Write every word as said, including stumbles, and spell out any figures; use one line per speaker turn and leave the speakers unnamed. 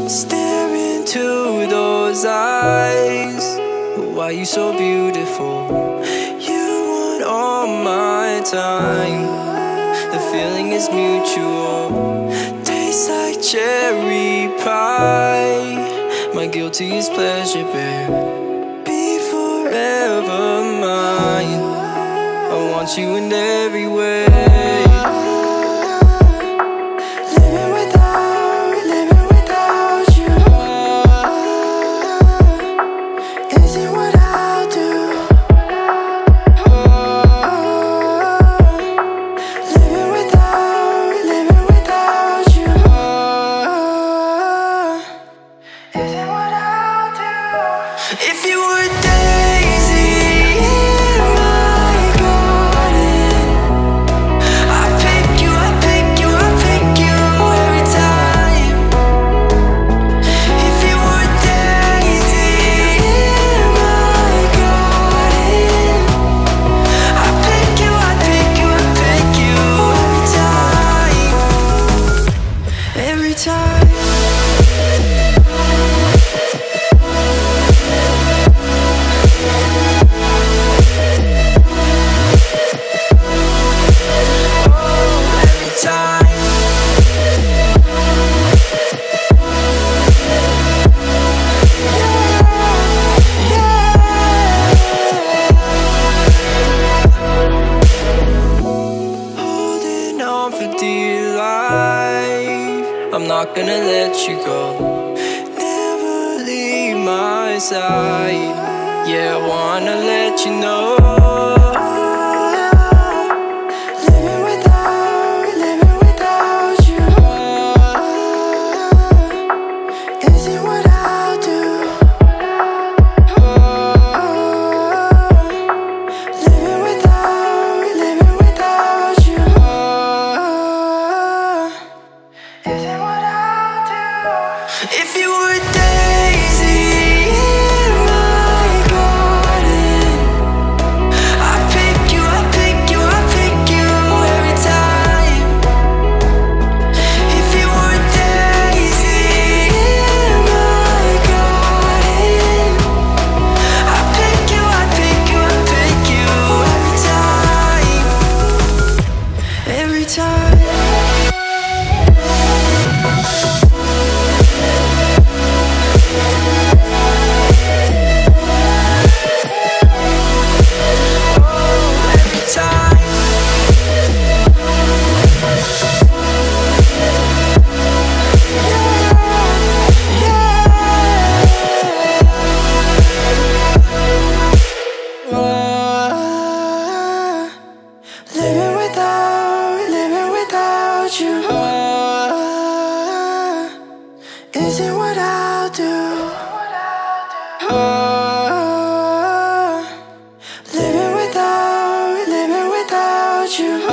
Stare into those eyes. Why you so beautiful? You want all my time. The feeling is mutual. Tastes like cherry pie. My guiltiest pleasure, babe. Be forever mine. I want you in every way. If you were a daisy in my garden, I pick you, I pick you, I pick you every time. If you were a daisy in my garden, I pick you, I pick you, I pick you every time. Every time. I'm not gonna let you go. Never leave my side. Yeah, I wanna let you know. Living without, living without you isn't what I'll do. Living without, living without you isn't what I'll do. If you were a daisy in my garden, I pick you, I pick you, I pick you every time. If you were a daisy in my garden, I pick you, I pick you, I pick you every time. Every time. Living without, living without you isn't what I'll do. Living without, living without you